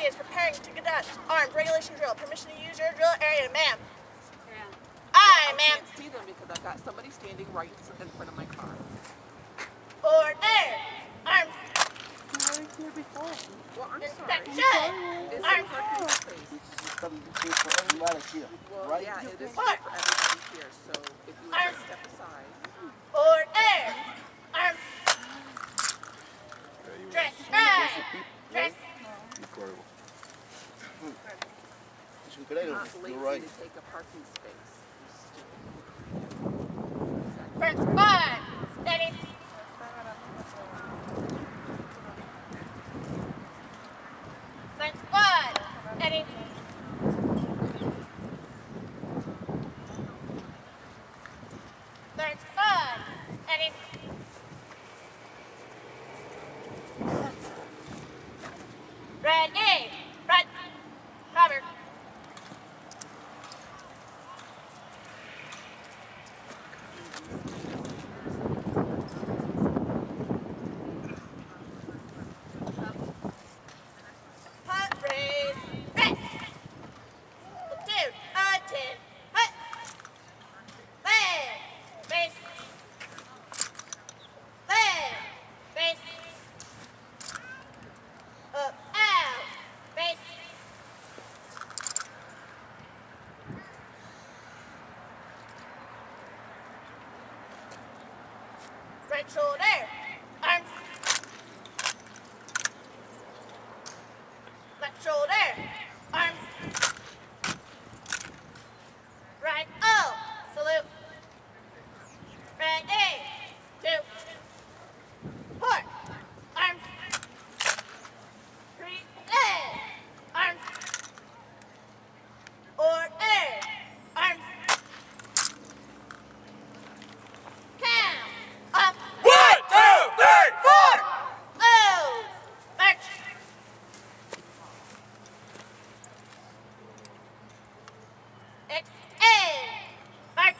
MCJROTC is preparing to conduct armed regulation drill. Permission to use your drill area, ma'am. Aye, ma'am. I can't see them because I've got somebody standing right in front of my car. Order. Arms. You weren't here before. Well, I'm Inspection. sorry. It's Arms. a parking space. For everybody here, Well, right? yeah, it is for everybody here. So if you would just step aside. Order. Arms. Dress. Dress. Incredible. You're not lazy to take a parking space. First squad. Steady. Second squad. Steady. Third squad. Steady. Ready. Front. Cover. Hot raise. Rest. Platoon. Attend. Hut. Leg. Base. Leg. Base. Up. Out. Base. Right shoulder. Arms. Left shoulder. Arms. Right. Oh. Salute. Ready. 2. Port. Arms. 3. Leg. Arms. Order. Arms. Count. Up. 1, 2, 3, 4! Close. March. Extend. March.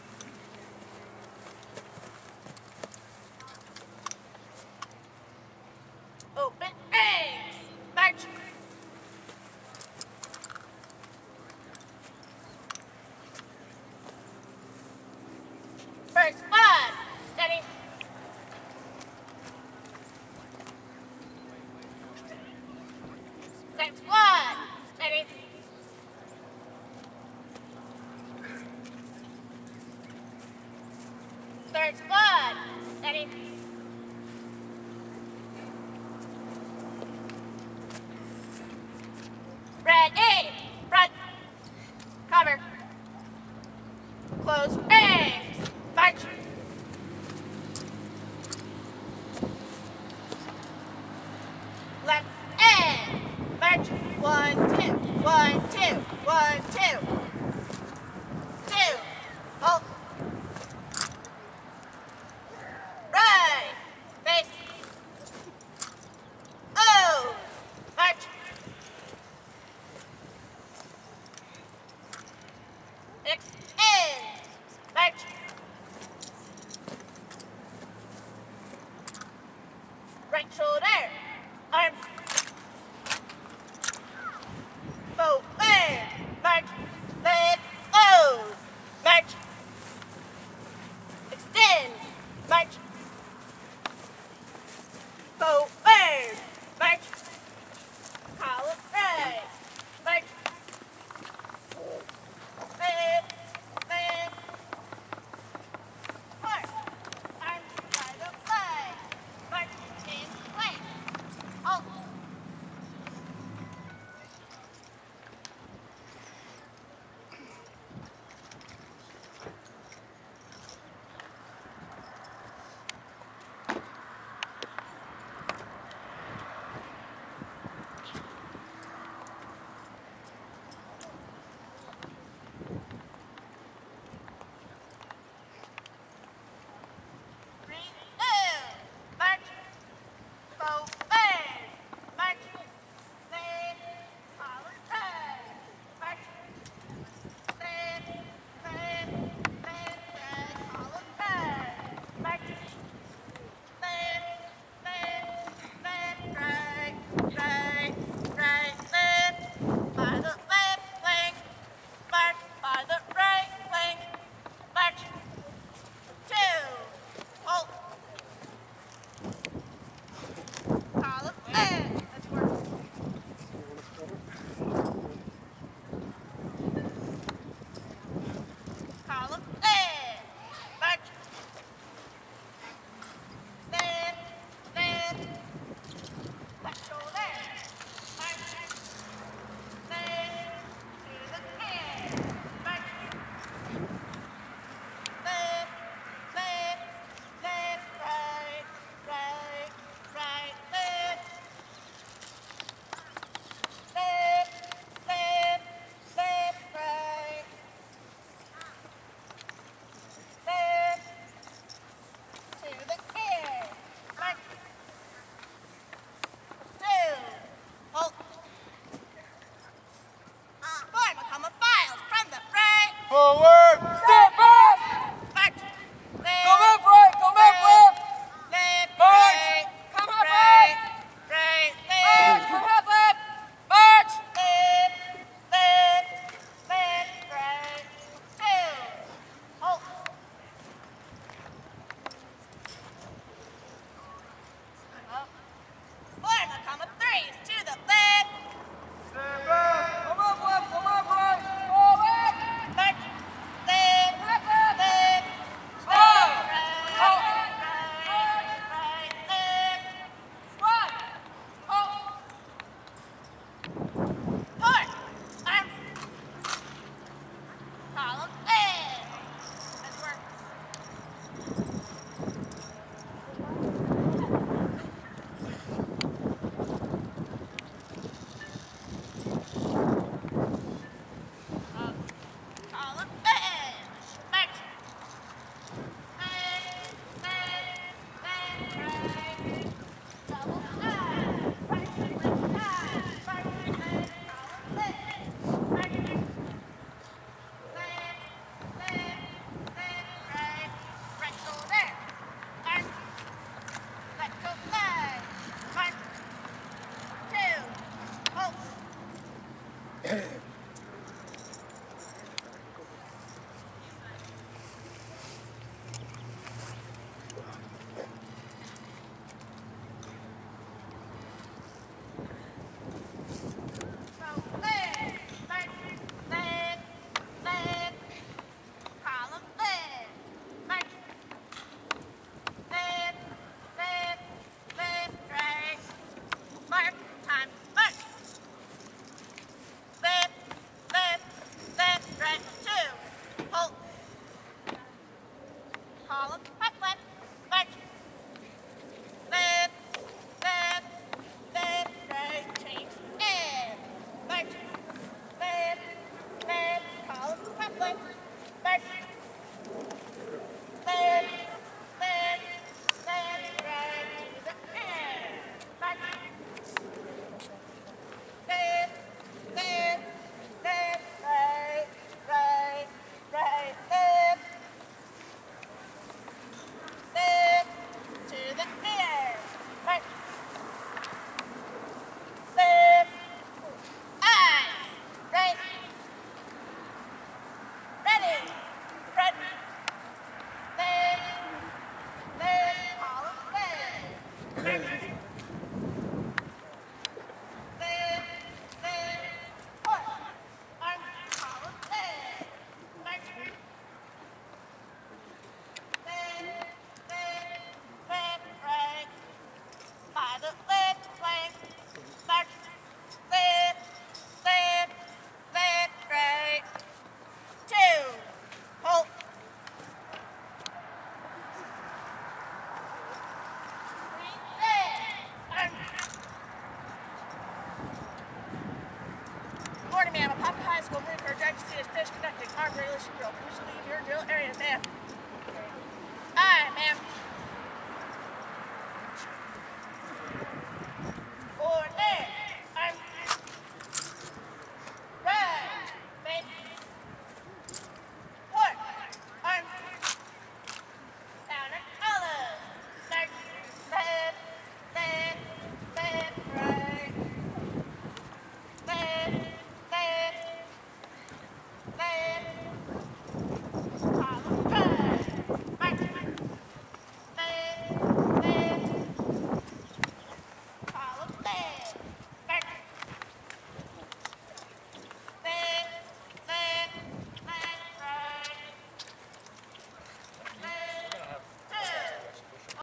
Open eggs. March. First squad. Steady. Second squad. Steady. Third squad. Steady. Ready. Front. Cover. Close. Eggs. March. Left end. March. 1, 2. 1, 2. 1, 2. 2. Halt. Right. Base. Oh. March. Extend. March. Right shoulder. Arms. Forward. March. morning, ma'am. Apopka High School Marine Corps Dragon City is finished conducting armed regulation drill. Permission to leave your drill area, ma'am. Aye, ma'am.